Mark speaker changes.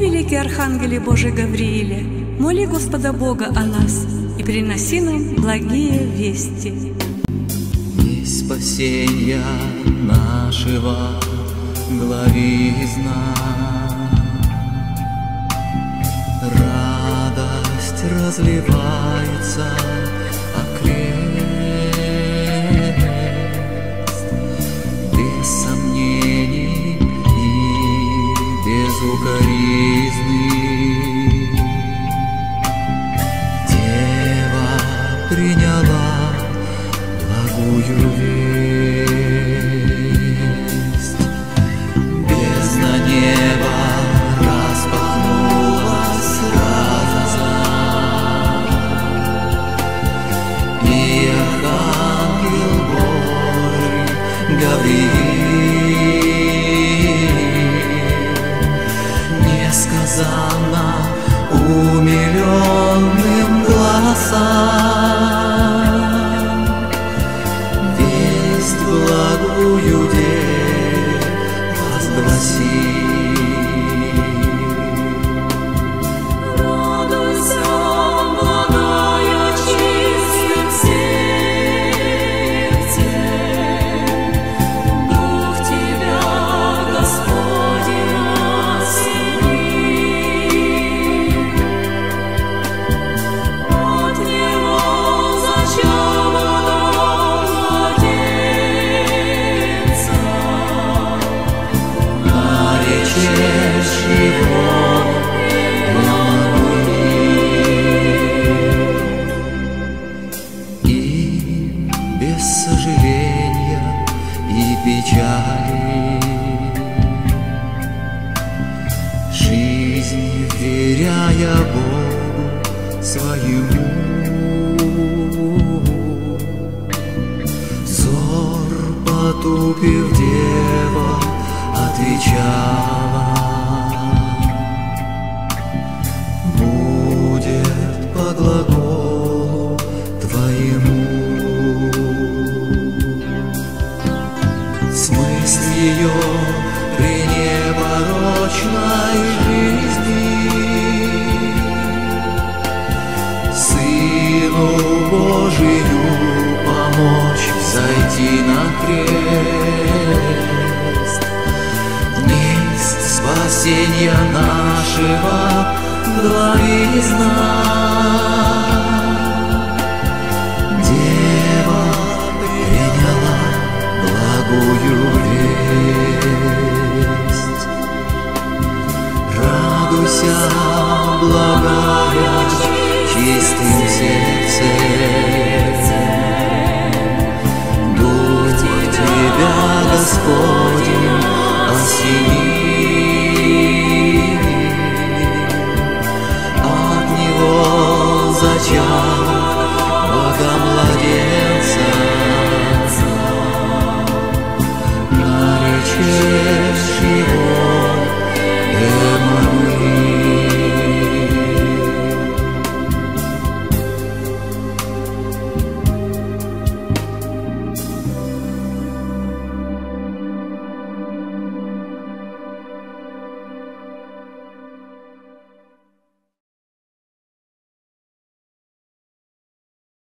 Speaker 1: великий архангеле Божий Гаврииле, моли Господа Бога о нас и приноси нам благие вести.
Speaker 2: Весть спасения нашего главизна, радость разливается окрест, без сомнений и без укоризны. Дева приняла благую весть, бездна неба распахнулась разом, и архангел Божий Гавриил несказанно умиленным глазом весть благую деву возгласил.
Speaker 3: Радуйся, благая, чистым сердцем, Дух тебя, Господень, населил. От Него зачавого младенца,
Speaker 2: Наречешь его Иммануил, и без сожаления и печали жизнь вверяя Богу своему, взор потупив, дева отвечала: будет по глаголу твоему. Смысл ее пренепорочной жизни Сыну Божию помочь взойти на крест, несть спасения нашего главизна. Дева приняла благую весть. Радуйся, благая, чистым сердцем, Дух тебя, Господь,